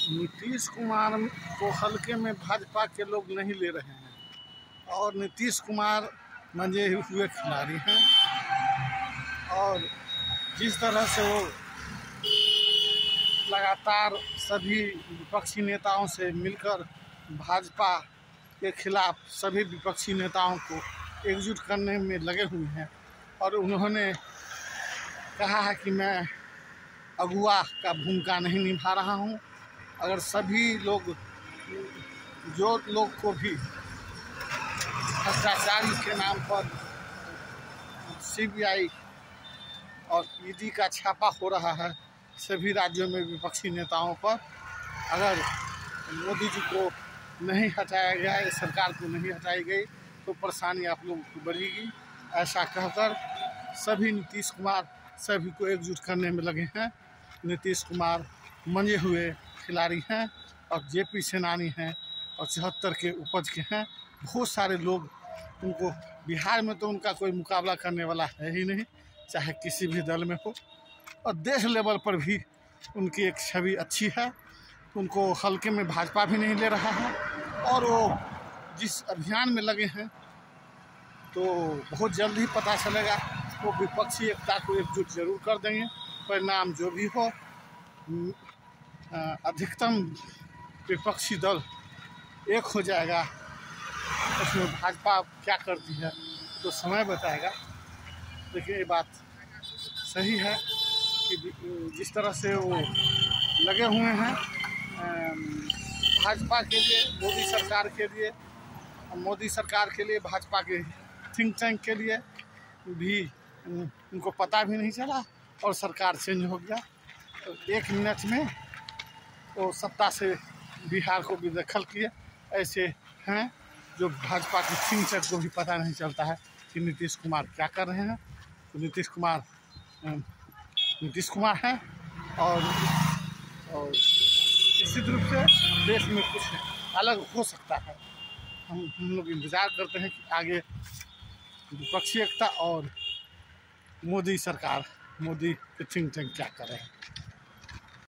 नीतीश कुमार को हल्के में भाजपा के लोग नहीं ले रहे हैं और नीतीश कुमार मंजे हुए खिलाड़ी हैं। और जिस तरह से वो लगातार सभी विपक्षी नेताओं से मिलकर भाजपा के खिलाफ सभी विपक्षी नेताओं को एकजुट करने में लगे हुए हैं और उन्होंने कहा है कि मैं अगुवा का भूमिका नहीं निभा रहा हूं। अगर सभी लोग जो लोग को भी भ्रष्टाचारी के नाम पर सीबीआई और ईडी का छापा हो रहा है सभी राज्यों में विपक्षी नेताओं पर, अगर मोदी जी को नहीं हटाया गया, सरकार को नहीं हटाई गई तो परेशानी आप लोगों को बढ़ेगी। ऐसा कहकर सभी नीतीश कुमार सभी को एकजुट करने में लगे हैं। नीतीश कुमार मंजे हुए खिलाड़ी हैं और जेपी सेनानी हैं और 74 के उपज के हैं। बहुत सारे लोग उनको, बिहार में तो उनका कोई मुकाबला करने वाला है ही नहीं, चाहे किसी भी दल में हो। और देश लेवल पर भी उनकी एक छवि अच्छी है, उनको हल्के में भाजपा भी नहीं ले रहा है। और वो जिस अभियान में लगे हैं तो बहुत जल्द ही पता चलेगा, वो विपक्षी एकता को एकजुट जरूर कर देंगे। परिणाम जो भी हो, अधिकतम विपक्षी दल एक हो जाएगा। उसमें भाजपा क्या करती है तो समय बताएगा। लेकिन ये बात सही है कि जिस तरह से वो लगे हुए हैं भाजपा के लिए, मोदी सरकार के लिए, भाजपा के थिंक टैंक के लिए भी उनको पता भी नहीं चला और सरकार चेंज हो गया। तो 1 मिनट में वो सत्ता से बिहार को भी दखल किए। ऐसे हैं जो भाजपा की थिंक टैंक को भी पता नहीं चलता है कि नीतीश कुमार क्या कर रहे हैं। तो नीतीश कुमार हैं और निश्चित रूप से देश में कुछ अलग हो सकता है। हम लोग इंतज़ार करते हैं कि आगे विपक्षी एकता और मोदी सरकार, मोदी के थिंक टैंक क्या कर रहे हैं।